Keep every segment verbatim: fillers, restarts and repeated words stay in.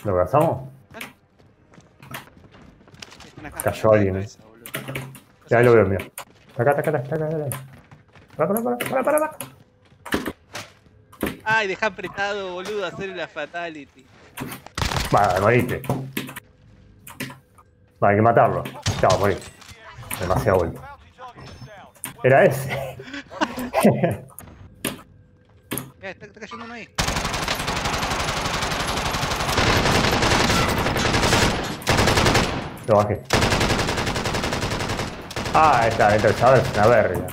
¿Lo cazamos? Cayó alguien, eh. Ya ahí lo veo, mira. Acá, acá, acá, acá, acá, acá. Para, para, para, para, para, para. Ay, deja apretado, boludo, hacer la fatality. Va, moriste. Va, hay que matarlo. Chao, morí. Demasiado vuelta. Era ese. Ya, está, está cayendo uno ahí. Lo bajé. Ah, esta, esta chaval es una verga.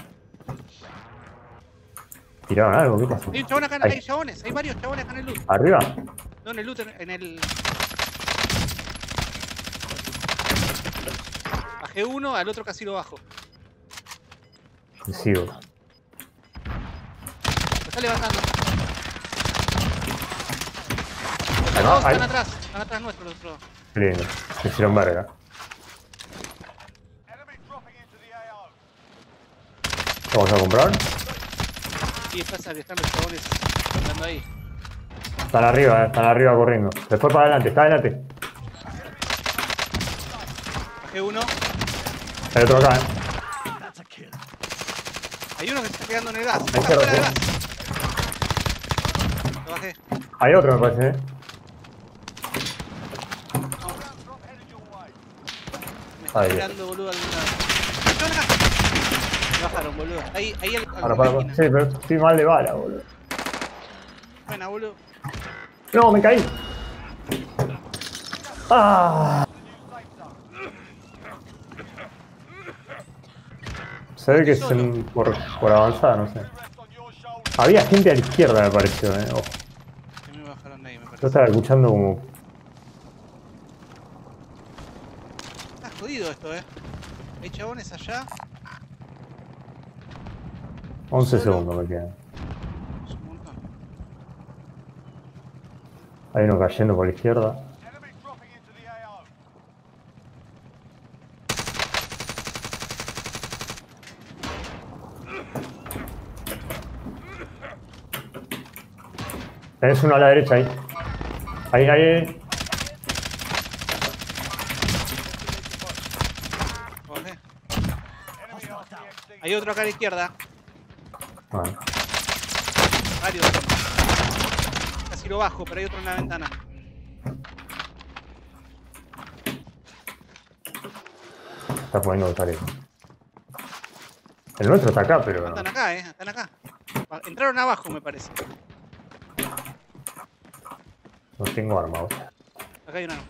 ¿Tiraron algo? ¿Qué pasó? Hay un chabón acá, Ahí. hay chabones, hay varios chabones acá en el loot. ¿Arriba? No, en el loot, en, en el... Bajé uno, al otro casi lo bajo. Te sigo. Lo está levantando. Los Acá, dos ahí. están atrás, están atrás nuestros los otros. Lindo. Se hicieron verga. ¿Vamos a comprar? Sí, pasa que están los chabones andando ahí. Están arriba, eh, están arriba corriendo. Después para adelante, está adelante. Bajé uno. El otro acá, eh. Hay uno que se está pegando en el gas. Ahí Está cierra, fuera del cierra. gas. Lo bajé. Hay otro, me parece, eh. Me está Ahí. tirando, boludo, alguna. ¡Chabón acá! Me bajaron, boludo. Ahí, ahí al, al Para, para, para. Sí, pero estoy mal de bala, boludo. Buena, boludo. No, me caí. Ah. Se ve que es en, por, por avanzada, no sé. Había gente a la izquierda, me pareció, eh. Ojo. Que me bajaron de ahí, me parece. Yo estaba escuchando como... Está jodido esto, eh. Hay chabones allá. once Solo. segundos me quedan. Es un montón. Hay uno cayendo por la izquierda. Tenés uno a la derecha ahí. Ahí, ahí, ahí. Lo bajé. Hay otro acá a la izquierda. Bueno. Varios. Casi lo bajo, pero hay otro en la ventana. Está poniendo tarea. El nuestro está acá, pero... Están acá, eh. Están acá. Entraron abajo, me parece. No tengo arma, vos. Acá hay una.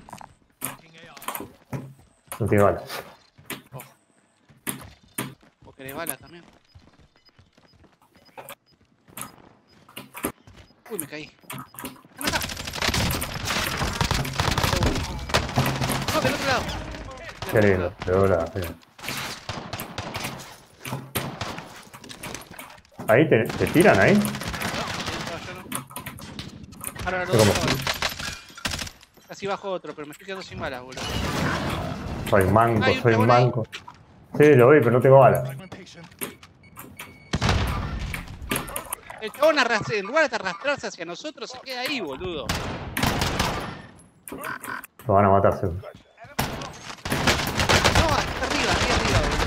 No tiene balas. Ojo. ¿Vos querés balas también? Uy, me caí. Están acá. No, del otro lado. Qué lindo, de verdad. Ahí te, te tiran ahí. Ahora lo ¿Cómo? Casi bajo otro, pero me estoy quedando sin balas, boludo. Soy manco, Hay un soy chabón ahí. manco. Sí, lo vi, pero no tengo balas. El chabón arrastra- en lugar de arrastrarse hacia nosotros, se queda ahí, boludo. Lo van a matar, seguro. No, está arriba, arriba, arriba, boludo.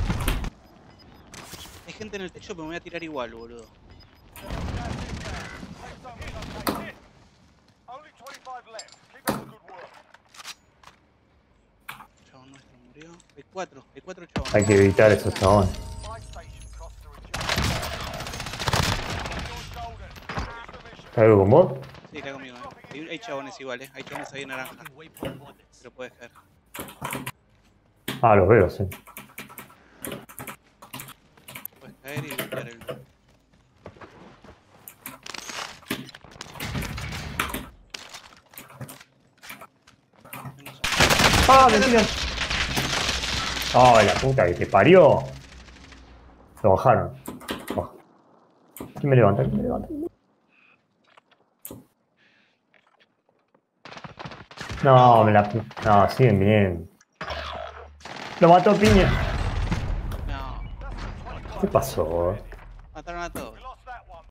Hay gente en el techo, pero me voy a tirar igual, boludo. El chabón nuestro murió. Hay cuatro, hay cuatro chabones. Hay que evitar esos chabones. ¿Está algo con vos? Sí, está conmigo, eh. Hay, hay chabones iguales, hay chabones ahí en naranja. Pero puedes caer. Ah, los veo, sí. Puedes caer y limpiar el. ¡Ah, me tiran! ¡Ay, la puta que te parió! Lo bajaron. Oh. ¿Quién me levanta? ¿Quién me levanta? No, me la... No, siguen viniendo. Lo mató Piña. No, ¿Qué pasó? mataron a todos.